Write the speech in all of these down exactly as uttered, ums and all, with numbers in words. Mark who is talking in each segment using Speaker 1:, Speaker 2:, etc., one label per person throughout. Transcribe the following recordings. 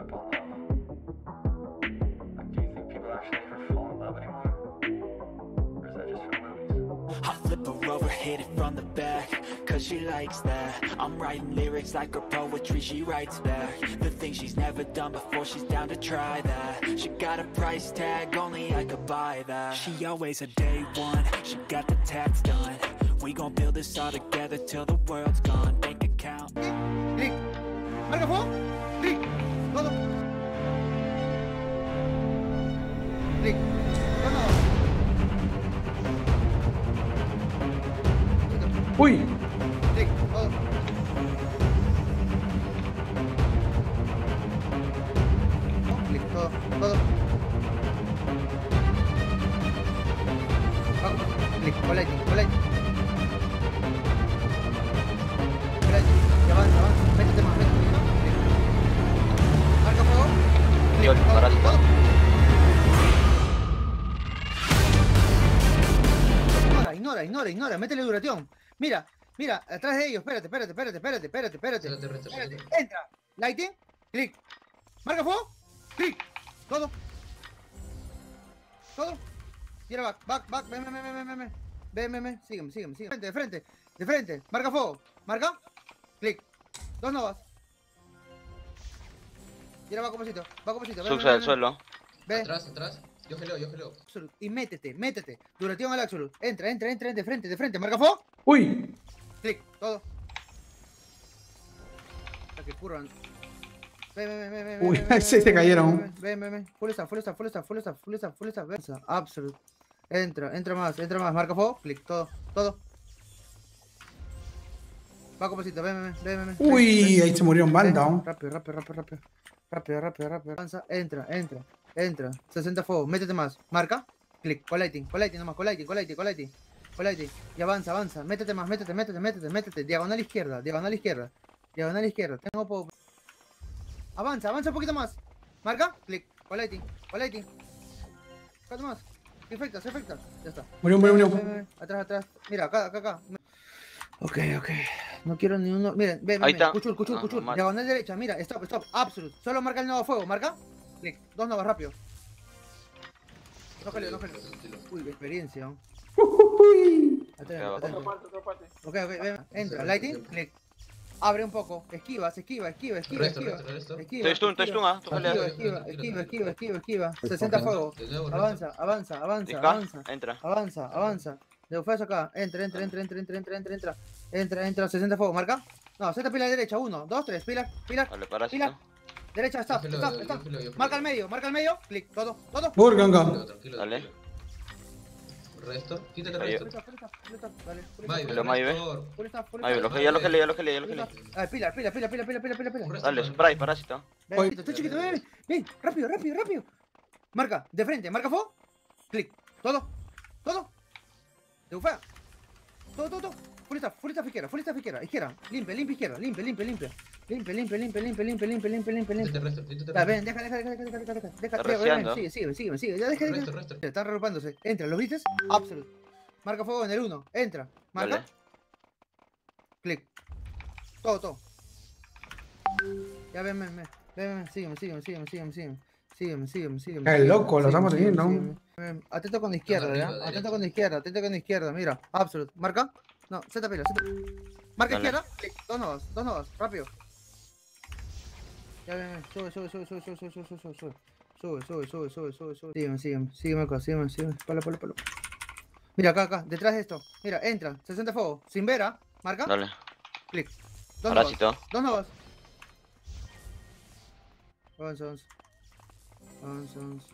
Speaker 1: fall in love. Like, do you think people actually ever fall in love anymore? Or is that just for movies?
Speaker 2: I flip her over, hit it from the back, cause she likes that. I'm writing lyrics like her poetry, she writes back. The things she's never done before, she's down to try that. She got a price tag, only I could buy that. She always a day one, she got the tax done. We gon' build this all together till the world's gone. Bank account.
Speaker 3: Clic. Marca fuego. Clic. Todo. Clic. Todo.
Speaker 4: Uy.
Speaker 3: Clic. Todo. Clic. Todo. Todo. Vamos. Clic. Collighting. Collighting. Y avanza, avanza. Métete más, métete más. Clic. Marca fuego.
Speaker 5: Yo,
Speaker 3: Todo,
Speaker 5: parásito.
Speaker 3: todo. Ignora, ignora, ignora, ignora. Métele duración. Mira, mira, atrás de ellos. Espérate, espérate, espérate, espérate, espérate, espérate.
Speaker 6: Espérate, resto,
Speaker 3: Espérate.
Speaker 6: espérate.
Speaker 3: Entra. Lighting. Clic. Marca fuego. Clic. Todo. Todo. Y ahora back, back, back. Ven, ven, ven, ven, ven, ven. Ven, ven, ven. Sígueme, sígueme, sígueme. De frente, de frente. De frente. Marca fuego. Marca. Clic. Dos novas. Y ahora va composito. Va composito. Ven,
Speaker 5: Subsa
Speaker 3: ven,
Speaker 5: del
Speaker 3: ven,
Speaker 5: suelo.
Speaker 3: ven.
Speaker 6: Atrás, atrás. Yo geleo, yo geleo.
Speaker 3: Absolute. Y métete, métete. Duración al Absolute. Entra, entra, entra, de frente, de frente. Marca fuego.
Speaker 4: Uy.
Speaker 3: Clic. Todo. Hasta que curran. Ven, ven, ven, ven, ven.
Speaker 4: Uy,
Speaker 3: ven, ven,
Speaker 4: se-
Speaker 3: ven,
Speaker 4: se
Speaker 3: ven,
Speaker 4: cayeron.
Speaker 3: Ven, ven, ven, ven. Full staff, full staff, full staff, full staff, full staff, full staff, full staff. Absolute. Entra, entra más, entra más. Marca fuego. Clic. Todo, todo. Va composito. Ven, ven, ven, ven, ven.
Speaker 4: Uy, ahí se murió en banda.
Speaker 3: Ven,
Speaker 4: ¿no?
Speaker 3: Rápido, rápido, rápido, rápido. Rápido, rápido, rápido. Avanza, entra, entra, entra. sesenta fuego, métete más. Marca. Clic, collighting, collighting nomás, collighting, collighting, collighting. Collighting. Y avanza, avanza. Métete más, métete, métete, métete, métete. Diagonal izquierda, diagonal izquierda. Diagonal izquierda. Tengo poco. Avanza, avanza un poquito más. Marca. Clic, collighting, collighting. Cuatro más. Efectos, efectos. Ya está.
Speaker 4: Murió, murió,
Speaker 3: Ven,
Speaker 4: murió.
Speaker 3: ven, ven. Atrás, atrás. Mira, acá, acá, acá. Ok, ok. No quiero ni uno. Miren, ven,
Speaker 5: Ahí
Speaker 3: ven,
Speaker 5: está.
Speaker 3: Cuchul, cuchul,
Speaker 5: Ah,
Speaker 3: cuchul.
Speaker 5: mal.
Speaker 3: Diagonal derecha, mira, stop, stop. Absolute. Solo marca el nuevo fuego. Marca. Clic. Dos novas, rápido. No jaleo, no jaleo. Uy, qué experiencia. ¿no?
Speaker 4: Uy.
Speaker 3: Atento,
Speaker 5: Otra
Speaker 3: atento.
Speaker 1: parte, otra parte.
Speaker 3: Ok, ok, ven. Entra. Lighting. Clic. Abre un poco. Esquiva, se esquiva, esquiva, esquiva,
Speaker 6: Resto,
Speaker 3: esquiva.
Speaker 6: resto, resto.
Speaker 3: Esquiva,
Speaker 5: Estoy stun, estoy stun, ah. Tú
Speaker 3: esquiva,
Speaker 5: peleas.
Speaker 3: esquiva, esquiva, esquiva, esquiva, esquiva. sesenta fuego.
Speaker 6: De nuevo, resto.
Speaker 3: Avanza, avanza, avanza,
Speaker 5: Disca.
Speaker 3: avanza.
Speaker 5: Entra.
Speaker 3: Avanza, avanza. De Ufas acá. Entra, entra, entra, entra, entra, entra, entra, entra. Entra, entra, sesenta fuego. Marca. No, Z pila derecha. Uno, dos, tres. Pilar, pilar.
Speaker 5: Vale, parásito.
Speaker 3: Pila. Derecha, stop,
Speaker 6: Yo geleo,
Speaker 3: stop,
Speaker 6: yo
Speaker 3: stop.
Speaker 6: geleo, yo geleo.
Speaker 3: Marca al medio, marca al medio. Clic, todo, todo.
Speaker 4: Burganga.
Speaker 6: Tranquilo, tranquilo,
Speaker 5: Dale.
Speaker 6: tranquilo. Resto. Quítate
Speaker 5: Ahí.
Speaker 6: resto.
Speaker 3: Full stop, full stop, full stop, dale, full stop.
Speaker 6: Maybe,
Speaker 5: Lo Maybe.
Speaker 6: resto.
Speaker 3: Full stop, full
Speaker 5: Ahí,
Speaker 3: stop.
Speaker 5: lo gelé, ya lo gelé, ya lo gelé, ya lo gelé.
Speaker 3: A ver, pila, pila, pila, pila, pila, pila, pila, pila.
Speaker 6: Un resto.
Speaker 5: Dale, spray, parásito.
Speaker 3: Ven,
Speaker 4: Voy.
Speaker 3: chiquito, estoy chiquito, ven, ven, ven, rápido, rápido, rápido. Marca, de frente, marca fuego. Clic, todo, todo. De Ufa. Todo, todo, todo. Full staff, full staff izquierda, full staff izquierda, izquierda. Limpia, limpia izquierda, limpia, limpia, limpia. Limpia, limpia, limpia, limpia, limpia, limpia, limpia, limpia, limpia.
Speaker 6: Quítate resto, quítate
Speaker 3: Ya,
Speaker 6: resto.
Speaker 3: ven, deja, deja, deja, deja, deja, deja, deja, deja,
Speaker 5: Está
Speaker 3: ven, ven,
Speaker 5: rociando.
Speaker 3: sigue, sigue, sigue, sigue, ya deja, deja.
Speaker 6: Resto, resto.
Speaker 3: Están regrupándose. Entra, ¿los viste? Absolute. Marca fuego en el uno. Entra. Marca.
Speaker 5: Dale.
Speaker 3: Clic. Todo, todo. Ya ven, ven, ven. Ven, ven, sígueme, sígueme, sígueme, sígueme, sígueme. Sígueme, sígueme, sígueme.
Speaker 4: Qué loco, lo estamos
Speaker 3: sígueme,
Speaker 4: teniendo.
Speaker 3: sígueme, sígueme. Atento con la izquierda,
Speaker 6: arriba,
Speaker 3: ¿ya?
Speaker 6: derecha.
Speaker 3: Atento con la izquierda, atento con la izquierda. Mira, Absolute. Marca. No, Z pila, Z. Marca
Speaker 5: Dale.
Speaker 3: izquierda. Clic. Dos nodos, dos nodos. Rápido. Ya ven, ven. Sube, sube, sube, sube, sube, sube, sube, sube, sube. Sube, sube, sube, sube, sube, sube. Sígueme, sígueme, sígueme acá, sígueme, sígueme. Palo, palo, palo. Mira, acá, acá, detrás de esto. Mira, entra, sesenta fuego. Sin vera, marca.
Speaker 5: Dale.
Speaker 3: Clic. Dos novas.
Speaker 5: Parásito.
Speaker 3: Dos novas. Avanza, avanza. Avanza, avanza.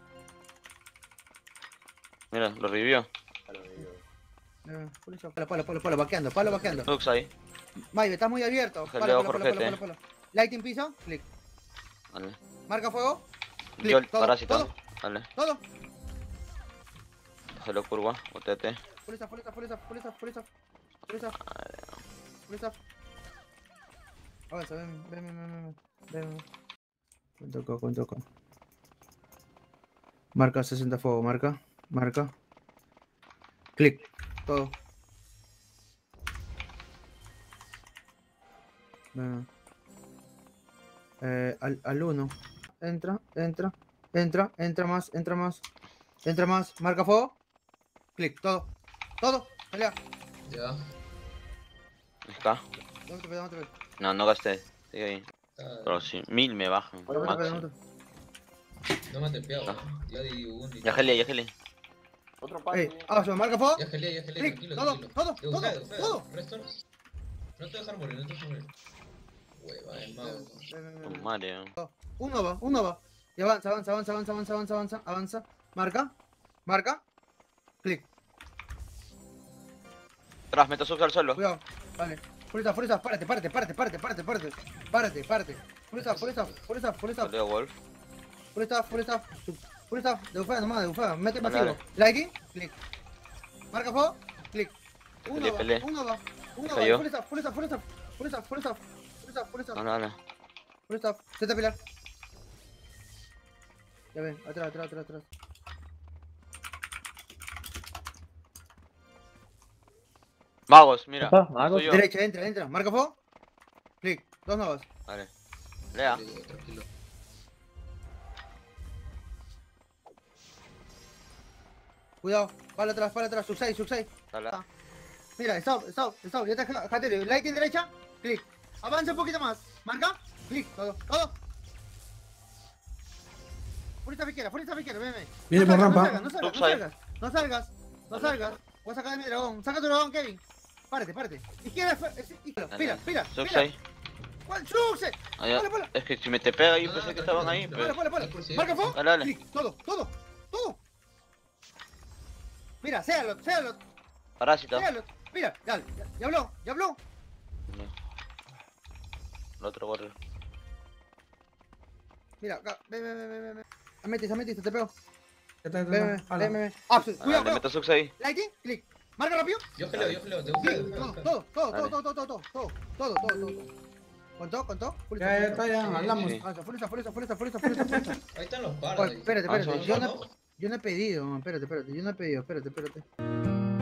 Speaker 5: Mira, lo revivió.
Speaker 3: Eh, por eso, Palo, palo, palo, palo, vaqueando, palo, vaqueando.
Speaker 5: Lux ahí.
Speaker 3: Maybe, estás muy abierto. Palo,
Speaker 5: Geleo,
Speaker 3: palo, palo, palo,
Speaker 5: Jorgete.
Speaker 3: palo, palo. Lighting piso, clic.
Speaker 5: Dale.
Speaker 3: Marca fuego, clic.
Speaker 5: Yo,
Speaker 3: todo,
Speaker 5: parásito.
Speaker 3: todo,
Speaker 5: Dale.
Speaker 3: todo.
Speaker 5: Hello, curva. U T T.
Speaker 3: Full staff, full staff, full staff, full staff, full staff. Full staff, full staff. Avanza, ven, ven, ven, ven, ven, ven, ven. Cuento acá, cuento acá. Marca sesenta fuego, marca, marca. Clic, todo. Ven. Eh, al, al uno. entra, entra, entra, entra más, entra más, entra más, marca fuego, clic, todo, todo, pelea.
Speaker 6: Ya.
Speaker 5: Está.
Speaker 3: Dame tu pe, dame tu pe.
Speaker 5: No, no gasté. Sigue ahí.
Speaker 6: Está-
Speaker 5: Pero sí, mil me bajan.
Speaker 3: Dame tu pe, dame
Speaker 5: Máximo.
Speaker 3: tu pe.
Speaker 6: No me ha tepeado. Ya di un.
Speaker 5: Ya gelé, ya gelé.
Speaker 7: Otro
Speaker 3: Ey,
Speaker 7: pase.
Speaker 3: abajo, marca fuego,
Speaker 6: Ya gelé, ya gelé,
Speaker 3: clic,
Speaker 6: tranquilo,
Speaker 3: todo,
Speaker 6: tranquilo.
Speaker 3: todo,
Speaker 6: Eh,
Speaker 3: todo,
Speaker 6: Ufeda, Ufeda,
Speaker 3: todo.
Speaker 6: Restor. No te dejar morir, no te dejar morir. Hueva, el mago.
Speaker 3: Ven, ven, ven,
Speaker 5: Tu
Speaker 3: ven.
Speaker 5: madre.
Speaker 3: Uno va, uno va. Y avanza, avanza, avanza, avanza, avanza, avanza, avanza, avanza. Marca, marca, clic,
Speaker 5: Atrás, meto sub al suelo.
Speaker 3: cuidado, vale. Fuerza, fuerza, párate, párate, párate, párate, párate, párate, párate, párate. Fuerza, fuerza, fuerza, fuerza,
Speaker 5: Leo Wolf.
Speaker 3: fuerza, fuerza, fuerza, de bufada nomás, de bufada, mete
Speaker 5: Dale,
Speaker 3: pasivo. Lighting, clic. Marca fuego, clic. Uno
Speaker 5: Pelé,
Speaker 3: va,
Speaker 5: pelé.
Speaker 3: uno va, uno va.
Speaker 5: Cayó.
Speaker 3: Fuerza, fuerza, fuerza, fuerza, fuerza, fuerza, fuerza,
Speaker 5: Dale, dale.
Speaker 3: fuerza, zeta pilar. Ya ven, atrás, atrás, atrás, atrás.
Speaker 5: Magos, mira.
Speaker 7: Opa, magos.
Speaker 5: Soy yo.
Speaker 3: Derecha, entra, entra, marca fuego, clic, dos novas.
Speaker 5: Vale. Lea.
Speaker 6: Digo, tranquilo.
Speaker 3: Cuidado, para atrás, para atrás, subside, subside.
Speaker 5: Dale.
Speaker 3: Mira, stop, stop, stop, ya te jatero. Lighting derecha, clic. Avanza un poquito más. Marca, clic, todo, todo. Fuerza izquierda, fuerza izquierda, ven, ven.
Speaker 4: Viene
Speaker 3: No
Speaker 4: por
Speaker 3: salgas,
Speaker 4: rampa.
Speaker 3: No salgas, no
Speaker 5: Subside.
Speaker 3: salgas, no salgas, no salgas. Voy a sacar de mi dragón. Saca tu dragón, Kevin. Párate, párate. Izquierda, fue- es- izquierda,
Speaker 5: Dale.
Speaker 3: pila, pila,
Speaker 5: Sub
Speaker 3: pila.
Speaker 5: seis.
Speaker 3: ¿Cuál subse?
Speaker 5: Ah, ya.
Speaker 3: Pala, pala,
Speaker 5: Es que si me te pega yo
Speaker 6: No,
Speaker 5: pensé
Speaker 6: no,
Speaker 5: que estaban ahí,
Speaker 6: tranquilo,
Speaker 5: pero.
Speaker 3: pala, pala,
Speaker 6: Por
Speaker 3: pala.
Speaker 6: si-
Speaker 3: Marca fuego,
Speaker 5: Dale, dale.
Speaker 3: clic, todo, todo, todo. Mira, séalo, séalo,
Speaker 5: Parásito.
Speaker 3: séalo. Mira, ya, ya, ya habló, ya habló.
Speaker 5: No. El otro gorro.
Speaker 3: Mira, acá, ven, ven, ven, ven, ven. Ametiste, ametiste, te pego.
Speaker 4: Ya está, ya
Speaker 3: Ven, ven,
Speaker 4: está.
Speaker 3: ven,
Speaker 4: Ala.
Speaker 3: ven, ven. Ah, sí,
Speaker 5: Ah,
Speaker 3: cuidado,
Speaker 5: le
Speaker 3: cuidado.
Speaker 5: meto subs ahí.
Speaker 3: Lighting, clic. Marca rápido.
Speaker 6: Yo geleo, yo geleo, te
Speaker 3: Clic,
Speaker 6: Ufeda,
Speaker 3: todo,
Speaker 6: Ufeda.
Speaker 3: todo, todo, todo,
Speaker 5: Dale.
Speaker 3: todo, todo, todo, todo, todo, todo, todo, todo. ¿Contó? ¿Contó? Fuerza,
Speaker 4: Ya, ya
Speaker 3: fuerza.
Speaker 4: está, ya,
Speaker 6: Sí,
Speaker 4: hablamos.
Speaker 5: sí.
Speaker 3: Avanza, fuerza, fuerza, fuerza, fuerza, fuerza, fuerza.
Speaker 6: Ahí están los
Speaker 3: Oye,
Speaker 6: pardos.
Speaker 3: espérate,
Speaker 5: Ah,
Speaker 3: espérate.
Speaker 5: sí,
Speaker 3: Yo
Speaker 6: ¿no?
Speaker 3: no, yo no he pedido, espérate, espérate. Yo no he pedido, espérate, espérate.